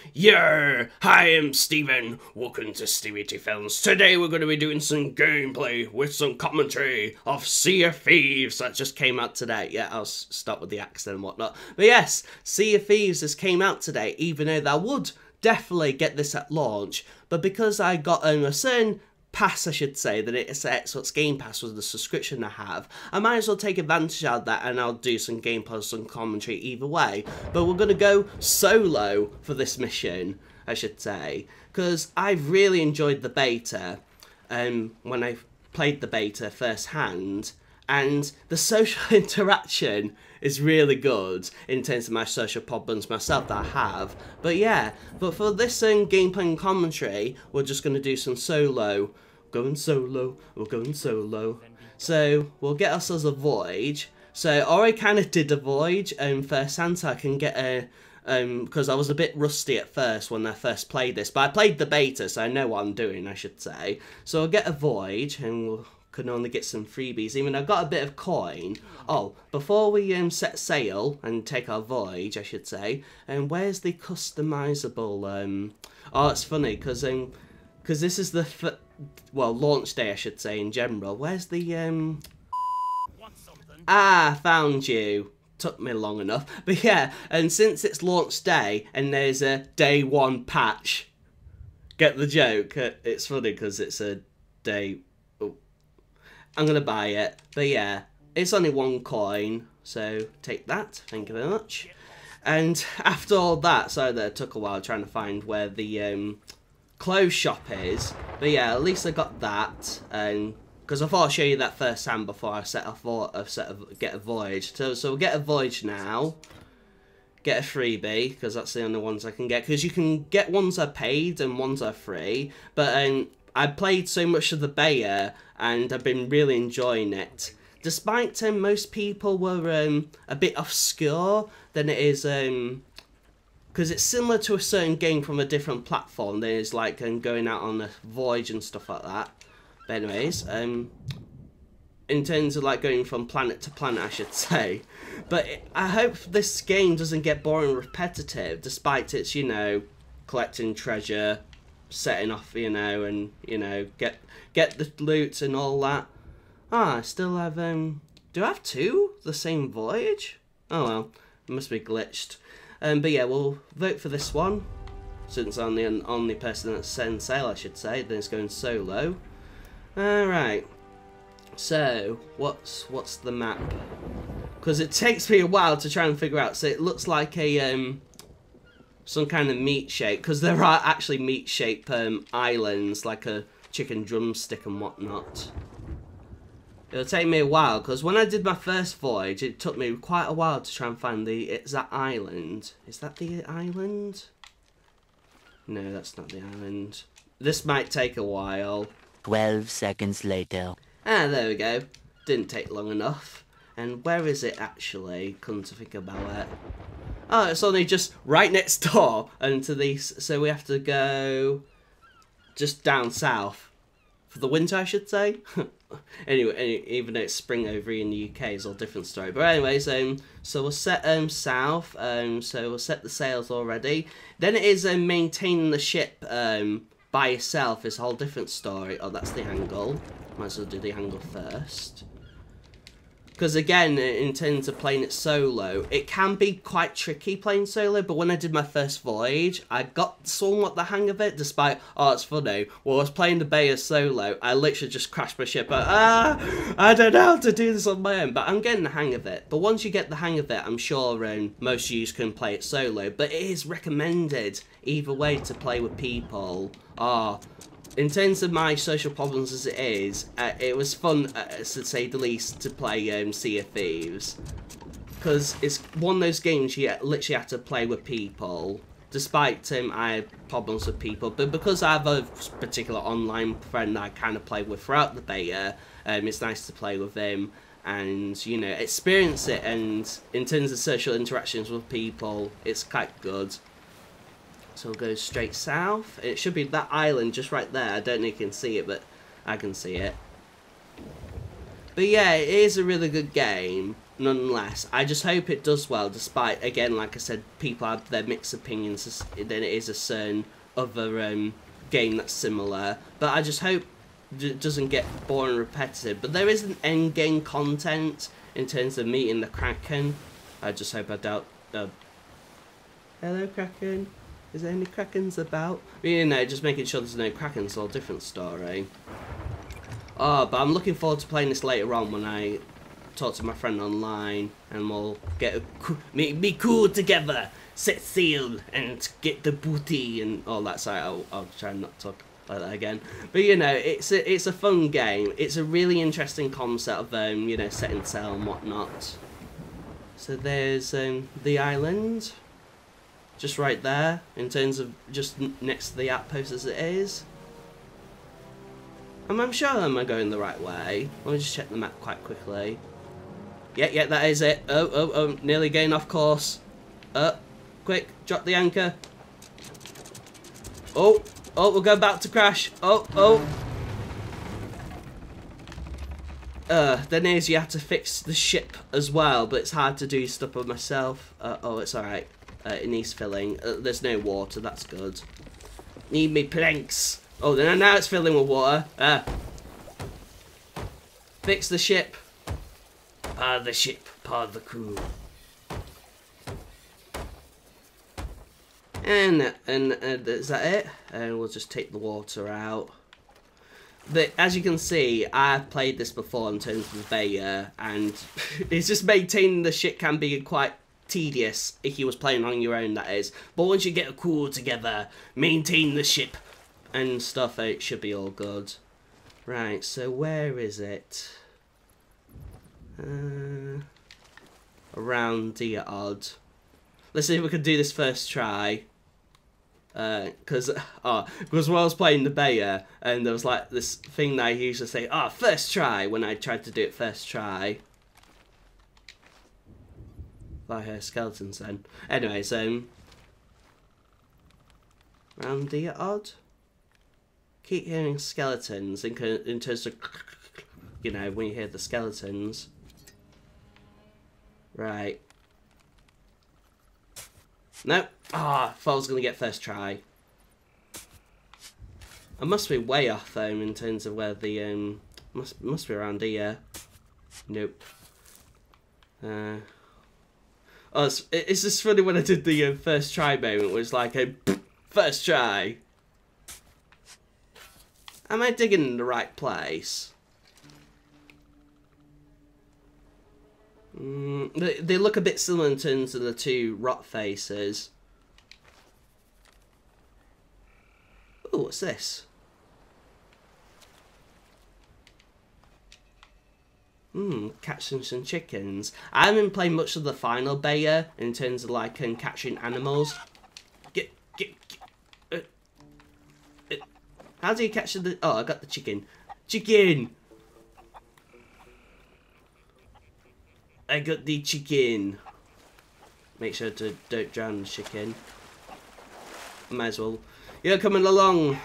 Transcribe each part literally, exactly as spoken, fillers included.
Yo, hi, I'm Steven. Welcome to Stevie T Films. Today we're going to be doing some gameplay with some commentary of Sea of Thieves that just came out today. Yeah, I'll start with the accent and whatnot. But yes, Sea of Thieves just came out today, even though I would definitely get this at launch. But because I got um, a certain pass, I should say, that it's Xbox Game Pass was the subscription I have, I might as well take advantage of that, and I'll do some gameplay, some commentary either way. But we're going to go solo for this mission, I should say, because I've really enjoyed the beta um, when I played the beta firsthand, and the social interaction is really good in terms of my social problems myself that I have. But yeah, but for this um, gameplay and commentary, we're just going to do some solo. Going solo, we're going solo. So we'll get ourselves a voyage. So I already kind of did a voyage um, first hand, so I can get a... Um, because I was a bit rusty at first when I first played this, but I played the beta, so I know what I'm doing, I should say. So I'll get a voyage, and we'll can only get some freebies, even though I've got a bit of coin. Oh, before we um, set sail and take our voyage, I should say, and um, where's the customizable, um, oh, it's funny, because um, cause this is the, f well, launch day, I should say, in general. Where's the, um, ah, found you. Took me long enough, but yeah, and since it's launch day, and there's a day one patch, get the joke, it's funny, because it's a day, I'm going to buy it, but yeah, it's only one coin, so take that, thank you very much. And after all that, sorry that it took a while trying to find where the um, clothes shop is, but yeah, at least I got that, and because I thought I'd show you that first hand before I set off for a set of get a voyage. So, so we'll get a voyage now, get a freebie, because that's the only ones I can get, because you can get ones that are paid and ones that are free, but um, I played so much of the beta, and I've been really enjoying it. Despite um, most people were um, a bit obscure than it is, um, because it's similar to a certain game from a different platform. There's like um, going out on a voyage and stuff like that. But anyways, um, in terms of like going from planet to planet, I should say. But it, I hope this game doesn't get boring and repetitive, despite its, you know, collecting treasure, setting off, you know, and, you know, get get the loot and all that. Ah, I still have, um, do I have two? The same voyage? Oh well, it must be glitched. Um, but yeah, we'll vote for this one, since I'm the only person that's setting sail, I should say, then it's going solo. Alright, so, what's, what's the map? Because it takes me a while to try and figure out, so it looks like a, um, some kind of meat shape, because there are actually meat shape um, islands, like a chicken drumstick and whatnot. It'll take me a while, because when I did my first voyage, it took me quite a while to try and find the exact island. Is that the island? No, that's not the island. This might take a while. Twelve seconds later. Ah, there we go. Didn't take long enough. And where is it actually? Come to think about it. Oh, it's only just right next door and to these, so we have to go just down south for the winter, I should say. Anyway, even though it's spring over here in the U K, it's all different story. But anyways, um, so we'll set um south, um, so we'll set the sails already. Then it is um, maintaining the ship um by yourself is a whole different story. Oh, that's the angle. Might as well do the angle first. Because again, in terms of playing it solo, it can be quite tricky playing solo, but when I did my first voyage, I got somewhat the hang of it, despite, oh, it's funny, while I was playing the beta solo, I literally just crashed my ship, but, ah, I don't know how to do this on my own, but I'm getting the hang of it. But once you get the hang of it, I'm sure um, most of you can play it solo, but it is recommended either way to play with people. Oh, in terms of my social problems as it is, uh, it was fun, uh, to say the least, to play um, Sea of Thieves. Because it's one of those games you literally have to play with people. Despite um, I have problems with people, but because I have a particular online friend that I kind of play with throughout the beta, um, it's nice to play with him and, you know, experience it. And in terms of social interactions with people, it's quite good. So we'll go straight south. It should be that island just right there. I don't know if you can see it, but I can see it. But yeah, it is a really good game. nonetheless. I just hope it does well, despite, again, like I said, people have their mixed opinions, then it is a certain other um, game that's similar. But I just hope it doesn't get boring and repetitive. But there is an end game content in terms of meeting the Kraken. I just hope I doubt... Uh, hello, Kraken. Is there any Krakens about? But, you know, just making sure there's no Krakens, all different story. Oh, but I'm looking forward to playing this later on when I talk to my friend online and we'll get a, make me cool together, set sail and get the booty and all that. So I'll, I'll try and not talk like that again. But you know, it's a, it's a fun game. It's a really interesting concept of um, you know, setting sail and whatnot. So there's um, the island, just right there in terms of just next to the outpost as it is. I'm, I'm sure I'm going the right way. Let me just check the map quite quickly. Yeah, yeah, that is it. Oh, oh, oh, nearly getting off course. Uh, quick, drop the anchor. Oh, oh, we're about to crash. Oh, oh. Uh, then is you have to fix the ship as well, but it's hard to do stuff by myself. Uh, oh, it's alright. Uh, it needs filling. Uh, there's no water, that's good. Need me planks. Oh, then now it's filling with water. Ah. Fix the ship. Part of the ship, part of the crew. And, and, and is that it? And we'll just take the water out. But as you can see, I've played this before in terms of Bayer, and it's just maintaining the ship can be quite tedious if you was playing on your own, that is. But once you get a crew together, maintain the ship and stuff, it should be all good. Right, so where is it? Uh, around the odd. Let's see if we can do this first try. Because uh, oh, because when I was playing the Bayer, and there was like this thing that I used to say, oh, first try, when I tried to do it first try. I hear skeletons then. Anyways, um, around the odd. Keep hearing skeletons in, in terms of, you know, when you hear the skeletons. Right. Nope. Ah, oh, thought I was going to get first try. I must be way off, though, in terms of where the, um, must, must be around here. Nope. Uh, oh, it's, it's just funny when I did the uh, first try moment, it was like a first try. Am I digging in the right place? Mm, they, they look a bit similar in terms of the two rot faces. Oh, what's this? Hmm, catching some chickens. I haven't played much of the final Bayer in terms of like um, catching animals. Get, get, get uh, uh, how do you catch the? Oh, I got the chicken. Chicken. I got the chicken. Make sure to don't drown the chicken. Might as well. You're coming along.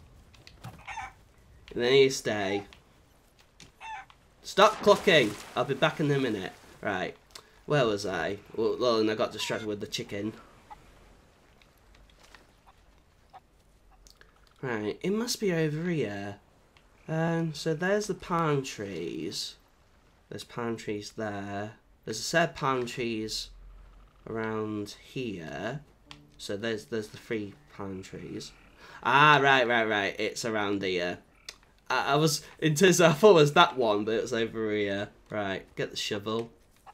And then you stay. Stop clocking. I'll be back in a minute. Right. Where was I? Well, and I got distracted with the chicken. Right. It must be over here. Um. So there's the palm trees. There's palm trees there. There's a set of palm trees around here. So there's there's the three palm trees. Ah, right, right, right. It's around here. I, I was in terms of, I thought it was that one, but it was over here. Right, get the shovel.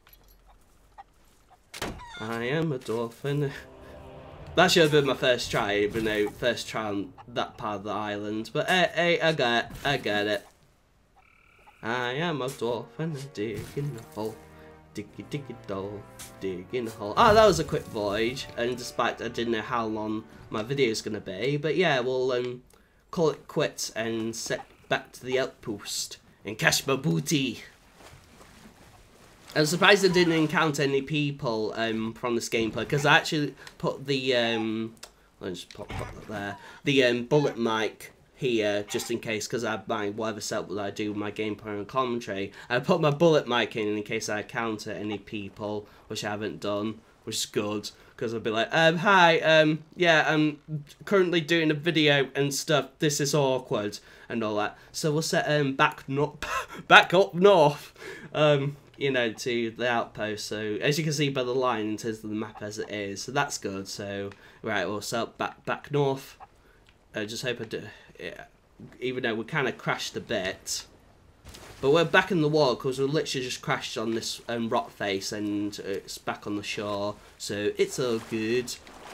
I am a dolphin. That should have been my first try, even though first try on that part of the island. But hey, hey, I got it. I get it. I am a dolphin, digging a hole, diggy diggy doll, digging a hole. Oh, that was a quick voyage, and despite I didn't know how long my video is gonna be, but yeah, we'll um call it quits and set back to the outpost and cash my booty. I'm surprised I didn't encounter any people um from this gameplay, because I actually put the um, let me just pop, pop that there, the um bullet mic here just in case, because I have my whatever setup that I do with my gameplay and commentary. I put my bullet mic in in case I encounter any people, which I haven't done, which is good, because I'll be like, um, hi, um, yeah, I'm currently doing a video and stuff. This is awkward and all that. So we'll set um back no back up north, um, you know, to the outpost. So as you can see by the line in terms of the map as it is, so that's good. So right, we'll set back back north. I just hope I do. Yeah, even though we kind of crashed a bit, but we're back in the water because we literally just crashed on this um, rock face and it's back on the shore, so it's all good.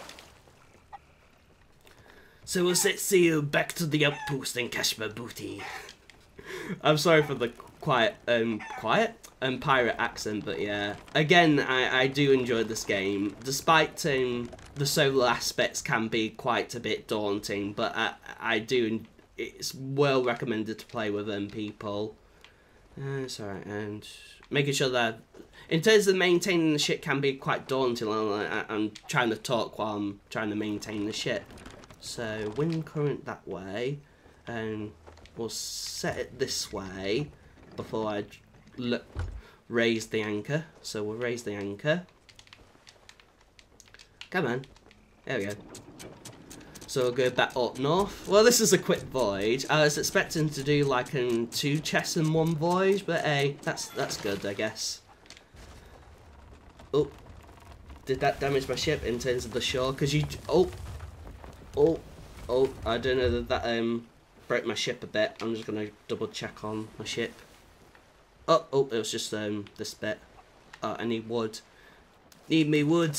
So we'll set sail back to the outpost and cash my booty. I'm sorry for the quiet, um, quiet and um, pirate accent, but yeah. Again, I, I do enjoy this game, despite um, the solo aspects can be quite a bit daunting, but I, I do, it's well recommended to play with them people. Uh, it's alright, and making sure that, in terms of maintaining the ship can be quite daunting. I, I'm trying to talk while I'm trying to maintain the ship. So, wind current that way, and we'll set it this way before I look, raise the anchor. So we'll raise the anchor. Come on. There we go. So we'll go back up north. Well, this is a quick voyage. I was expecting to do like in two chests in one voyage, but hey, that's that's good, I guess. Oh, did that damage my ship in terms of the shore? Because you, oh, oh, oh, I don't know that that um broke my ship a bit. I'm just gonna double check on my ship. Oh, oh, it was just um this bit. Oh, I need wood. Need me wood.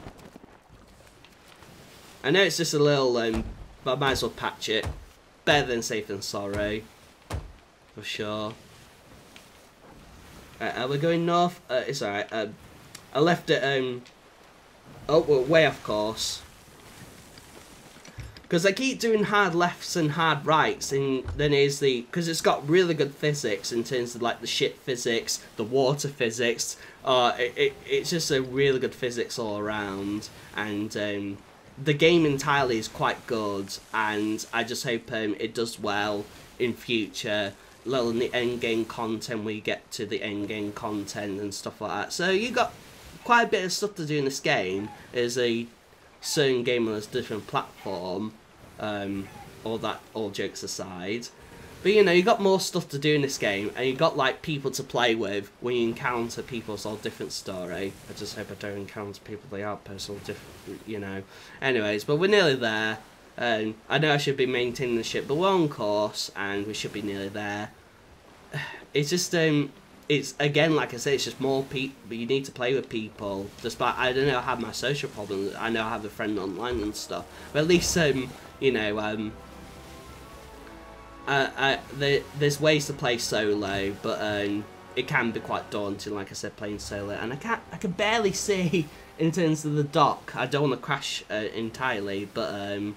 I know it's just a little, um, but I might as well patch it. Better than safe than sorry, for sure. Right, are we going north? Uh, it's alright. Um, I left it. Um, oh, we're way off course. Because I keep doing hard lefts and hard rights, and then is the because it's got really good physics in terms of like the ship physics, the water physics. Uh, it, it it's just a really good physics all around, and um, the game entirely is quite good. And I just hope um, it does well in future. Little in the end game content, we get to the end game content and stuff like that. So you got quite a bit of stuff to do in this game. There's a certain game on a different platform. Um, all that, all jokes aside, but you know, you got more stuff to do in this game, and you got like people to play with when you encounter people. It's all different story. I just hope I don't encounter people at the outpost, all different, you know. Anyways, but we're nearly there. Um, I know I should be maintaining the ship, but we're on course, and we should be nearly there. It's just um, it's again, like I say, it's just more people. But you need to play with people. Despite I don't know, I have my social problems. I know I have a friend online and stuff, but at least um. You know, um, uh, uh, the, there's ways to play solo, but um, it can be quite daunting, like I said, playing solo. And I can't, I can barely see in terms of the dock. I don't want to crash uh, entirely, but um,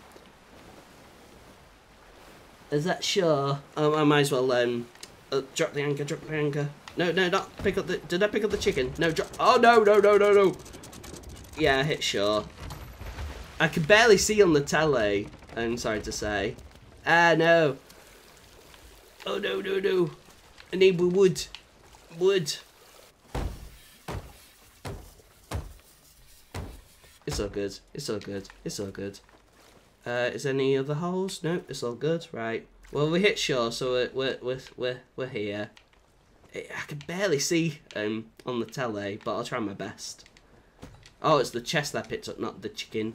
is that sure? Um, I might as well um, uh, drop the anchor, drop the anchor. No, no, not pick up the. Did I pick up the chicken? No, drop. Oh no, no, no, no, no. Yeah, I hit sure. I can barely see on the telly. I'm sorry to say. Ah, no. Oh, no, no, no. I need wood. Wood. It's all good. It's all good. It's all good. Uh, is there any other holes? No, it's all good. Right. Well, we hit shore, so we're, we're, we're, we're, we're here. I can barely see um, on the telly, but I'll try my best. Oh, it's the chest that I picked up, not the chicken.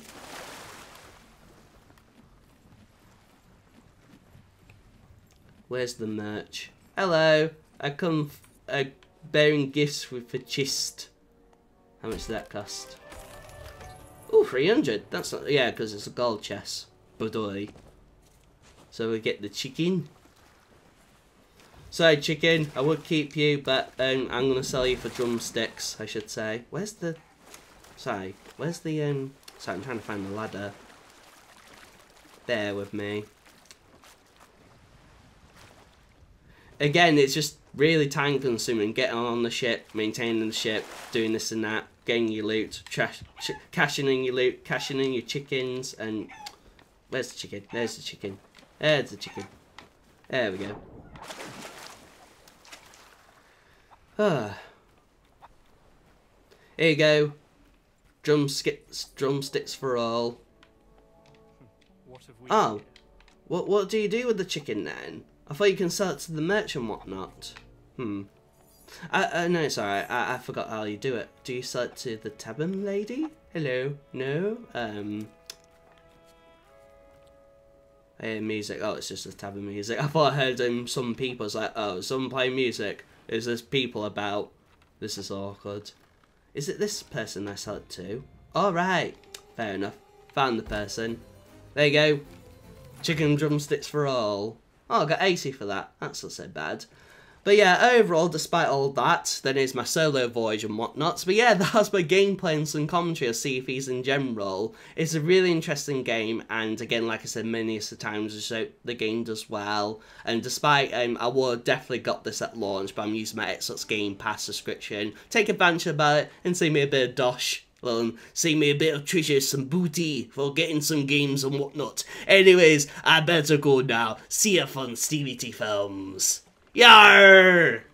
Where's the merch? Hello, I come uh, bearing gifts with a chest. How much does that cost? Oh, three hundred. That's not, yeah, because it's a gold chest. Bodoy. So we get the chicken. Sorry, chicken, I would keep you, but um, I'm going to sell you for drumsticks, I should say. Where's the... Sorry, where's the... um? Sorry, I'm trying to find the ladder. Bear with me. Again, it's just really time consuming, getting on the ship, maintaining the ship, doing this and that, getting your loot, trash, ch cashing in your loot, cashing in your chickens, and... Where's the chicken? There's the chicken. There's the chicken. There we go. Ah. Here you go. Drumsticks, drumsticks for all. What have we Oh. here? What what do you do with the chicken then? I thought you can sell it to the merch and whatnot. Hmm. Uh, uh, no, it's alright. I, I forgot how you do it. Do you sell it to the tavern lady? Hello? No? Um... I hear music. Oh, it's just the tavern music. I thought I heard um, some people. It's like, oh, someone playing music. Is there people about? This is awkward. Is it this person I sell it to? Alright. Fair enough. Found the person. There you go. Chicken drumsticks for all. Oh, I got eighty for that. That's not so bad. But yeah, overall, despite all that, then is my solo voyage and whatnot. But yeah, that's my gameplay and some commentary of Sea of Thieves in general. It's a really interesting game, and again, like I said many of the times, so the game does well. And despite, um, I would have definitely got this at launch, but I'm using my Xbox Game Pass subscription. Take advantage about it and see me a bit of dosh. Well, see me a bit of treasure, some booty for getting some games and whatnot. Anyways, I better go now. See ya, fun Stevie T Films. Yarr!